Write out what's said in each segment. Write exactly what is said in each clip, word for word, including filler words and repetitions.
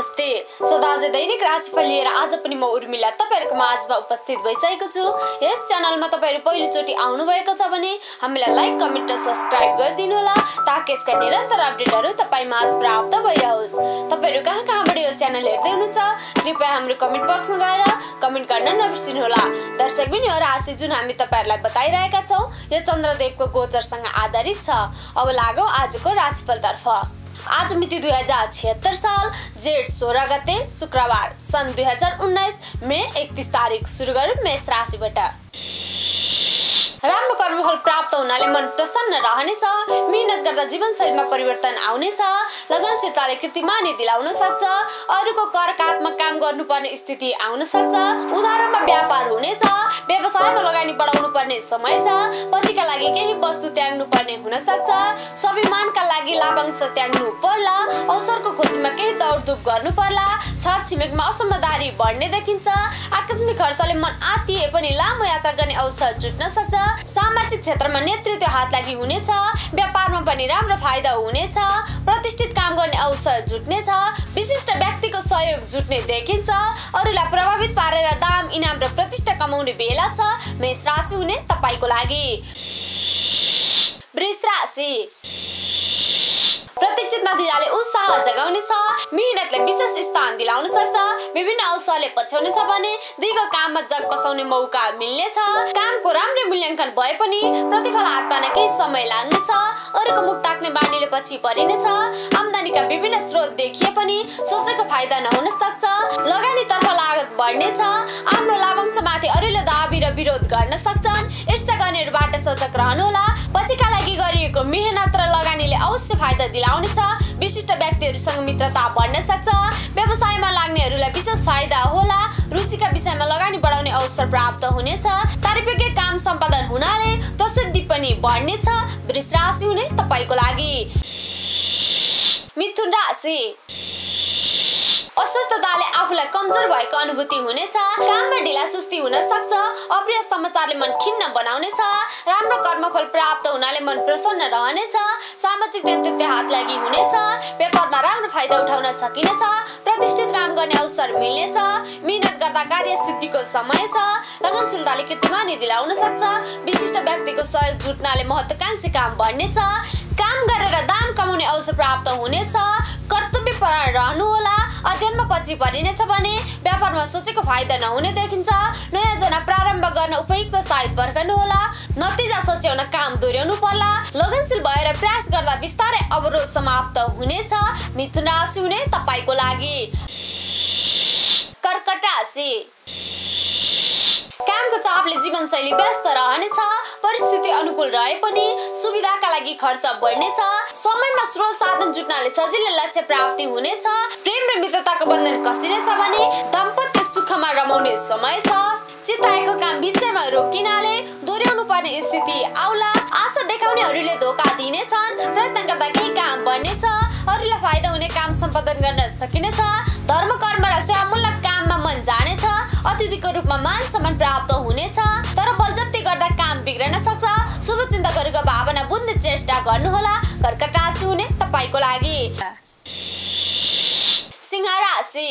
नमस्ते। सदाझै दैनिक राशिफल लिएर आज पनि म उर्मिला तपाईहरुको माझमा उपस्थित भइसकेको छु। यस च्यानलमा तपाईहरु पहिलोचोटी आउनु भएको छ भने हामीलाई लाइक, कमेन्ट र सब्स्क्राइब गरिदिनु होला ताकि यसका निरन्तर अपडेटहरु तपाई माझ प्राप्त भइरहोस्। तपाईहरु कहाँ कहाँबाट यो च्यानल हेर्दै हुनुहुन्छ कृपया हाम्रो कमेन्ट बक्समा गएर कमेन्ट गर्न नबिर्सिनु होला। दर्शकबिन यो राशि जुन हामी तपाईहरुलाई बताइरहेका छौं यो चन्द्रदेवको गोचरसँग आधारित छ। अब लागौं आजको राशिफलतर्फ। आज मिति दुई हजार छिहत्तर साल जेठ सोह्र गते शुक्रबार सन् दुई हजार उन्नाइस मे एकतीस तारिक। सुरु गरौं मेष राशिबाट। राम्रो कर्मफल प्राप्त हुनाले मन प्रसन्न रहनेछ। मेहनत गर्दा जीवनशैलीमा परिवर्तन आउनेछ। लगनशीलताले कीर्तिमानी दिलाउन सक्छ। अरूको कर कापमा काम गर्नुपर्ने स्थिति आउन सक्छ। उधारोमा व्यापार हुनेछ। व्यवसायमा लगानी बढाउनु पर्ने समय छ। पछिका लागि केही वस्तु त्याग्नु पर्ने हुन सक्छ। स्वाभिमानका लागि लाभांश त्याग्नु पर्ला। अवसरको खोजीमा केही दौडधुप गर्नु पर्ला। छरछिमेकमा असमझदारी बढ्ने देखिन्छ। आकस्मिक खर्चले मन आत्तिए पनि लामो यात्रा गर्ने अवसर जुट्न सक्छ। सामाजिक क्षेत्रमा नेतृत्व हात लागि हुनेछ। व्यापारमा पनि राम्रो फाइदा हुनेछ। प्रतिष्ठित काम गर्ने अवसर जुट्नेछ। विशिष्ट व्यक्तिको सहयोग जुट्ने देखिन्छ। अरूलाई प्रभावित पारेर दाम, इनाम र प्रतिष्ठा कमाउने बेला छ। मेष राशि हुने तपाईको लागि। वृष राशि। प्रतिष्ठित नतिजाले उत्साह जगाउनेछ। मेहनतले विशेष स्थान दिलाउन सक्छ। विभिन्न अवसरले पछ्याउनेछ भने दिगो काममा जग बसाउने मौका मिल्नेछ। कामको राम्रो मूल्याङ्कन भए पनि प्रतिफल हात पार्न केही समय लाग्नेछ। अरूको मुख ताक्ने बानीले पछि परिनेछ। आम्दानीका विभिन्न स्रोत देखिए पनि सोचेको फाइदा नहुन सक्छ। लगानीतर्फ लागत बढ्नेछ। आफ्नो लाभांशमाथि अरूले दाबी र विरोध गर्न सक्छन्। ईर्ष्या गर्नेहरूबाट सजग रहनुहोला। पछिका लागि गरिएको मेहनत र लगानीले अवश्य फाइदा दिलाउनेछ। विशिष्ट व्यक्तिहरूसँग मित्रता बढ्न सक्छ। व्यवसायमा लाग्नेहरूलाई विशेष फाइदा होला। रुचिका विषयमा लगानी बढाउने अवसर प्राप्त हुनेछ। तारिफयोग्य काम सम्पादन हुनाले प्रसिद्धि पनि बढ्नेछ। वृष राशि हुने तपाईको लागि। मिथुन राशि। अस्वस्थताले आफूलाई कमजोर भएको अनुभूति हुनेछ। काममा ढिला सुस्ती हुन सक्छ। अप्रिय समाचारले मन खिन्न बनाउनेछ। राम्रो कर्मफल प्राप्त हुनाले मन प्रसन्न रहनेछ। सामाजिक नेतृत्व हात लागि हुनेछ। व्यापारमा राम्रो फाइदा उठाउन सकिनेछ। प्रतिष्ठित काम गर्ने अवसर मिल्नेछ। मेहनत गर्दा कार्य सिद्धिको समय छ। लगनशीलताले कीर्तिमानी दिलाउन सक्छ। विशिष्ट व्यक्तिको सहयोग जुट्नाले महत्त्वकांक्षी काम बढ्नेछ। काम गरेर दाम कमाउने अवसर प्राप्त हुनेछ। कर्तव्यपरायण रहनुहोला। अध्ययनमा पछि परिनेछ भने व्यापारमा सोचेको फाइदा नहुने देखिन्छ। नयाँ योजना प्रारम्भ गर्न उपयुक्त साइत फर्कनु होला। नतिजा सच्याउन काम दोहोर्याउनु पर्ला। लगनशील भएर प्रयास गर्दा बिस्तारै अवरोध समाप्त हुनेछ। मिथुन राशि हुने तपाईको लागि। कर्कट राशि। कामको चापले जीवनशैली व्यस्त रहनेछ। परिस्थिति अनुकूल रहे पनि सुविधाका लागि खर्च बढ्नेछ। समयमा स्रोत साधन जुट्नाले सजिलै लक्ष्य प्राप्ति हुनेछ। प्रेम र मित्रताको बन्धन कसिनेछ भने दाम्पत्य सुखमा रमाउने समय छ। चिताएको काम बिचैमा रोकिनाले दोहोर्याउनु पर्ने स्थिति आउला। आशा देखाउनेहरूले धोका दिनेछन्। प्रयत्न गर्दा केही काम बन्नेछ। अरूलाई फाइदा हुने काम सम्पादन गर्न सकिनेछ। धर्म, कर्म र सेवामूलक काममा मन जानेछ। अतिथिको रूपमा मान सम्मान प्राप्त हुनेछ। तर बलजफ्ती गर्दा काम बिग्रन सक्छ। शुभचिन्तकहरूको भावना बुझ्ने चेष्टा गर्नुहोला। कर्कट राशि हुने तपाईको लागि। सिंह राशि।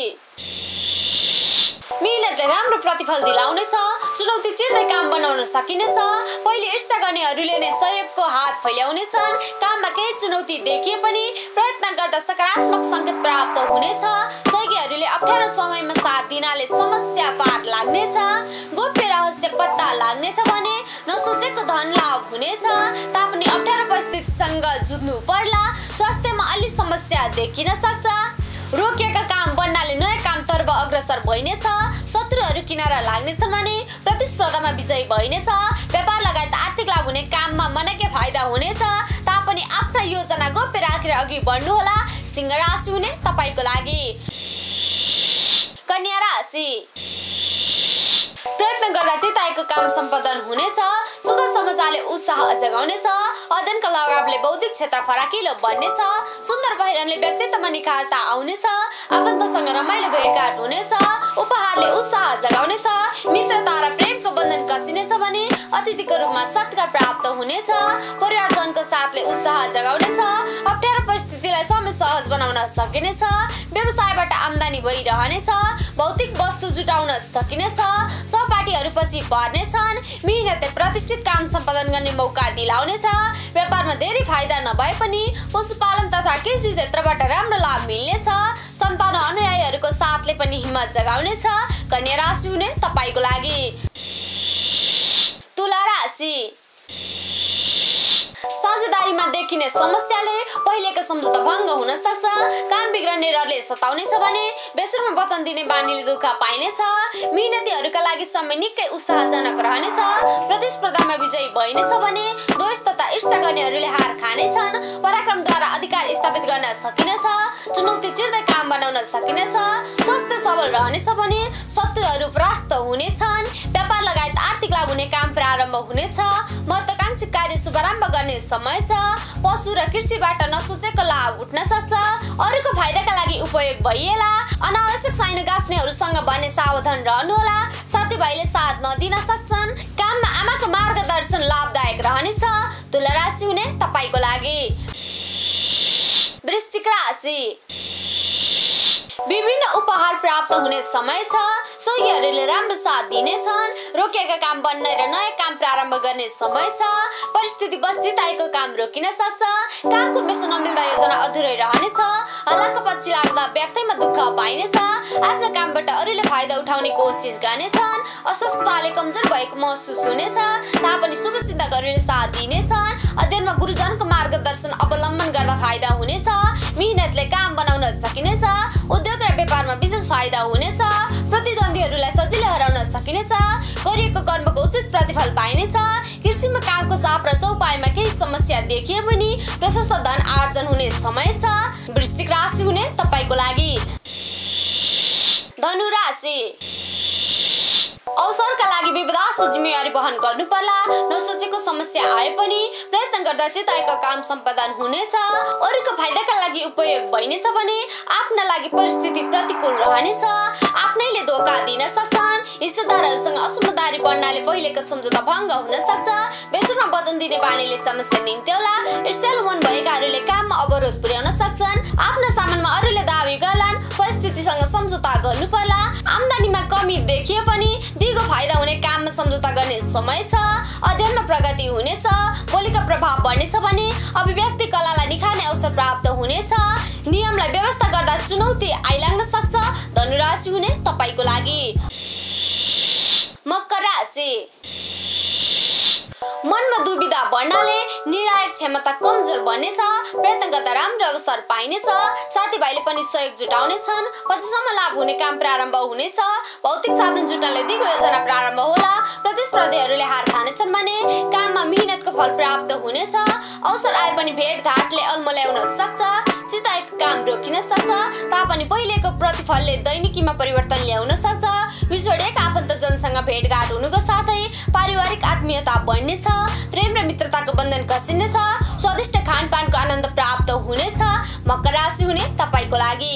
मेहनतले राम्रो प्रतिफल दिलाउनेछ। चुनौती चिर्दै काम बनाउन सकिनेछ। पहिले ईर्ष्या गर्नेहरूले नै सहयोगको हात फैलाउनेछन्। काममा केही चुनौती देखिए पनि प्रयत्न गर्दा सकारात्मक सङ्केत प्राप्त हुनेछ। सहयोगीहरूले अप्ठ्यारो समयमा साथ दिनाले समस्या पार लाग्नेछ। गोप्य रहस्य पत्ता लाग्नेछ भने नसोचेको धन लाभ हुनेछ। तापनि अप्ठ्यारो परिस्थितिसँग जुझ्नु पर्ला। स्वास्थ्यमा अलि समस्या देखिन सक्छ। रोकिएका काम बन्नाले नयाँ कामतर्फ अग्रसर भइनेछ। शत्रुहरू किनारा लाग्नेछ भने प्रतिस्पर्धामा विजयी भइनेछ। व्यापार लगायत आर्थिक लाभ हुने काममा मनकै फाइदा हुनेछ। तापनि आफ्ना योजना गोप्य राखेर अघि बढ्नुहोला। सिंह राशि हुने तपाईको लागि। कन्या राशि। प्रयत्न गर्दा चिताएको काम सम्पादन हुनेछ। सुख समाचारले उत्साह जगाउनेछ। अध्ययनका लगावले बौद्धिक क्षेत्र फराकिलो बन्नेछ। सुन्दर पहिरनले व्यक्तित्वमा निखारता आउनेछ। आफन्तसँग रमाइलो भेटघाट हुनेछ। उपहारले उत्साह जगाउनेछ। मित्रता र प्रेमको बन्धन कसिनेछ भने अतिथिको रूपमा सत्कार प्राप्त हुनेछ। परिवारजनको साथले उत्साह जगाउनेछ। अप्ठ्यारो परिस्थितिलाई समय सहज बनाउन सकिनेछ। व्यवसायबाट आम्दानी भइरहनेछ। भौतिक वस्तु जुटाउन सकिनेछ। सहपाठीहरू पछि पर्नेछन्। मेहनतले प्रतिष्ठित काम सम्पादन गर्ने मौका दिलाउनेछ। व्यापारमा धेरै फाइदा नभए पनि पशुपालन तथा कृषि क्षेत्रबाट राम्रो लाभ मिल्नेछ। सन्तान अनुयायीहरूको साथले पनि हिम्मत जगाउनेछ। कन्या राशि हुने तपाईको लागि। तुला राशि साझेदारीमा देखिने समस्याले पहिलेको सम्झौता भङ्ग हुन सक्छ। काम बिग्रने रहरले सताउनेछ भने बेसुरमा वचन दिने बानीले दुःख पाइनेछ। मेहनतीहरूका लागि समय निकै उत्साहजनक रहनेछ। प्रतिस्पर्धामा विजयी भइनेछ भने द्वेष तथा ईर्ष्या गर्नेहरूले हार खानेछन्। पराक्रमद्वारा अधिकार स्थापित गर्न सकिनेछ। चुनौती चिर्दै काम बनाउन सकिनेछ। स्वास्थ्य सबल रहनेछ भने शत्रुहरू परास्त हुनेछन्। व्यापार लगायत आर्थिक लाभ हुने काम प्रारम्भ हुनेछ। महत्त्वाकांक्षी कार्य शुभारम्भ गर्ने समय छ। पशु र कृषिबाट नसोचेको लाभ उठ्न सक्छ। अरूको फाइदाका लागि उपयोग भइएला। अनावश्यक साइनो गाँच्नेहरूसँग बन्ने सावधान रहनुहोला। साथीभाइले साथ नदिन सक्छन्। काममा आमाको मार्गदर्शन लाभदायक रहनेछ। तुला राशि हुने तपाईको लागि। वृश्चिक राशि विभिन्न उपहार प्राप्त हुने समय छ। सहयोगीहरूले राम्रो साथ दिनेछन्। रोकिएका काम बन्ने र नयाँ काम प्रारम्भ गर्ने समय छ। परिस्थिति बस जिताएको काम रोकिन सक्छ। कामको मेसो नमिल्दा योजना अधुरै रहनेछ। हल्लाको पछि लाग्दा व्यर्थैमा दुःख पाइनेछ। आफ्नो कामबाट अरूले फाइदा उठाउने कोसिस गर्नेछन्। अस्वस्थताले कमजोर भएको महसुस हुनेछ। तापनि शुभचिन्तकहरूले साथ दिनेछन्। अध्ययनमा गुरुजनको मार्गदर्शन अवलम्बन गर्दा फाइदा हुनेछ। मेहनतले काम बनाउन सकिनेछ। उद्योग र व्यापारमा विशेष फाइदा हुनेछ। प्रतिद्वन्दीहरूलाई सजिलै हराउन सकिनेछ। गरिएको कर्मको उचित प्रतिफल पाइनेछ। कृषिमा कामको चाप र चौपाइमा केही समस्या देखिए पनि प्रशस्त धन आर्जन हुने समय छ। वृश्चिक राशि हुने तपाईको लागि। धनु राशि अवसरका लागि विवादास्पद जिम्मेवारी वहन गर्नु पर्ला। नसोचेको समस्या आए पनि प्रयत्न गर्दा चिताएको काम सम्पादन हुनेछ। अरूको फाइदाका लागि उपयोग भइनेछ भने आफ्ना लागि परिस्थिति प्रतिकूल रहनेछ। आफ्नैले धोका दिन सक्छन्। हिस्सेदारहरूसँग असमझदारी बढ्नाले पहिलेको सम्झौता भङ्ग हुन सक्छ। बेसुरमा वचन दिने बानीले समस्या निम्त्याउला। ईर्ष्यालु मन भएकाहरूले काममा अवरोध पुर्याउन सक्छन्। आफ्ना सामानमा अरूले दावी गर्लान्। परिस्थितिसँग सम्झौता गर्नु पर्ला। आम्दानीमा कमी देखिए पनि दिगो फाइदा हुने काममा सम्झौता गर्ने समय छ। अध्ययनमा प्रगति हुनेछ। बोलीको प्रभाव बढ्नेछ भने अभिव्यक्ति कलालाई निखार्ने अवसर प्राप्त हुनेछ। नियमलाई व्यवस्था गर्दा चुनौती आइलाग्न सक्छ। धनु राशि हुने तपाईको लागि। मकर राशि मनमा दुविधा बढ्नाले निर्णायक क्षमता कमजोर बन्नेछ। प्रयत्न गर्दा राम्रो अवसर पाइनेछ। साथीभाइले पनि सहयोग जुटाउनेछन्। पछिसम्म लाभ हुने काम प्रारम्भ हुनेछ। भौतिक साधन जुटाउनले दिगो योजना प्रारम्भ होला। प्रतिस्पर्धीहरूले हार खानेछन् भने काममा मेहनतको फल प्राप्त हुनेछ। अवसर आए पनि भेटघाटले अल्मल्याउन सक्छ। चिताएको काम रोकिन सक्छ। तापनि पहिलेको प्रतिफलले दैनिकीमा परिवर्तन ल्याउन सक्छ। बिछोडिएका आफन्तजनसँग भेटघाट हुनुको साथै पारिवारिक आत्मीयता बढ्नेछ। प्रेम र मित्रताको बन्धन कसिनेछ। स्वादिष्ट खानपानको आनन्द प्राप्त हुनेछ। मकर राशि हुने तपाईको लागि।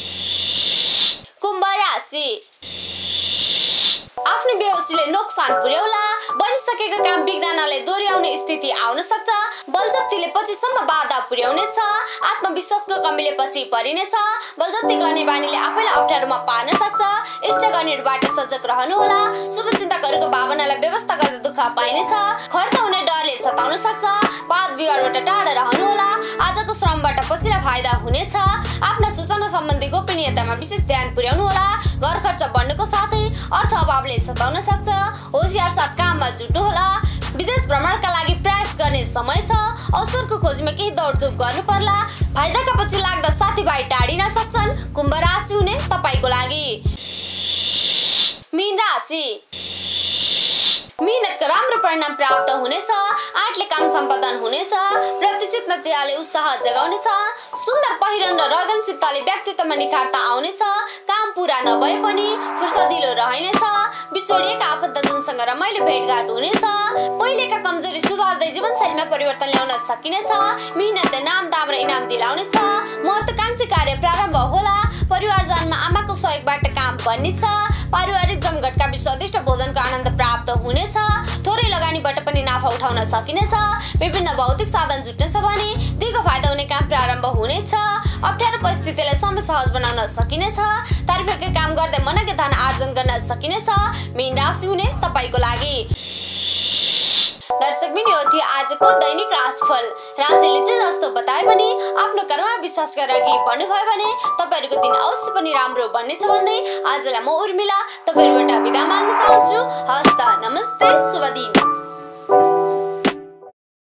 कुम्भ राशि आफ्नो बेहोसीले नोक्सान पुर्याउला। बनिसकेको काम बिग्रनाले दोहोर्याउने स्थिति आउन सक्छ। बलजफ्तीले पछिसम्म बाधा पुर्याउनेछ। आत्मविश्वासको कमीले पछि परिनेछ। बलजफ्ती गर्ने बानीले आफैलाई अप्ठ्यारोमा पार्न सक्छ। इष्ट गर्नेहरूबाट सजग रहनुहोला। शुभचिन्तकहरूको भावनालाई व्यवस्था गर्दा दुःख पाइनेछ। खर्च हुने डरले सताउन सक्छ। वाद विवादबाट टाढा रहनुहोला। आजको श्रमबाट पछिल्ला फाइदा हुनेछ। आफ्ना सूचना सम्बन्धी गोपनीयतामा विशेष ध्यान पुर्याउनु होला। घर खर्च बढ्नुको साथै अर्थ अभावले सताउन सक्छ। होसियार साथ काममा जुट्नु होला। विदेश भ्रमणका लागि प्रयास गर्ने समय छ। अवसरको खोजीमा केही दौडधुप गर्नु पर्ला। फाइदाका पछि लाग्दा साथीभाइ टाढिन सक्छन्। कुम्भ राशि हुने तपाईको लागि। मीन राशि मेहनतको राम्रो परिणाम प्राप्त हुनेछ। आर्टले काम सम्पादन हुनेछ। प्रतिचित नतिजाले उत्साह जगाउनेछ। सुन्दर पहिरन र रगनशीलताले व्यक्तित्वमा निखारता आउनेछ। काम पूरा नभए पनि फुर्सदिलो रहनेछ। बिछोडिएका आफन्तजनसँग रमाइलो भेटघाट हुनेछ। पहिलेका कमजोरी सुधार्दै जीवनशैलीमा परिवर्तन ल्याउन सकिनेछ। मेहनतले नाम दाम र इनाम दिलाउनेछ। महत्त्वाकांक्षी कार्य प्रारम्भ होला। परिवारजनमा आमाको सहयोगबाट काम बन्नेछ। पारिवारिक जमघटका बीच स्वादिष्ट भोजनको आनन्द प्राप्त हुनेछ। थोरै लगानीबाट पनि नाफा उठाउन सकिनेछ। विभिन्न भौतिक साधन जुट्नेछ भने दिगो फाइदा हुने काम प्रारम्भ हुनेछ। अप्ठ्यारो परिस्थितिलाई समय सहज बनाउन सकिनेछ। तारिफकै काम गर्दै मनकै धन आर्जन गर्न सकिनेछ। मीन राशि हुने तपाईको लागि। दर्शक बिन यो थियो आजको दैनिक राशिफल। राशिले चाहिँ जस्तो बताए पनि आफ्नो कर्ममा विश्वास गरेर अघि बढ्नुभयो भने तपाईहरुको दिन अवश्य पनि राम्रो बन्नेछ भन्दै आजलाई म उर्मिला तपाईहरुबाट बिदा माग्न चाहन्छु। हस्त नमस्ते शुभ दिन।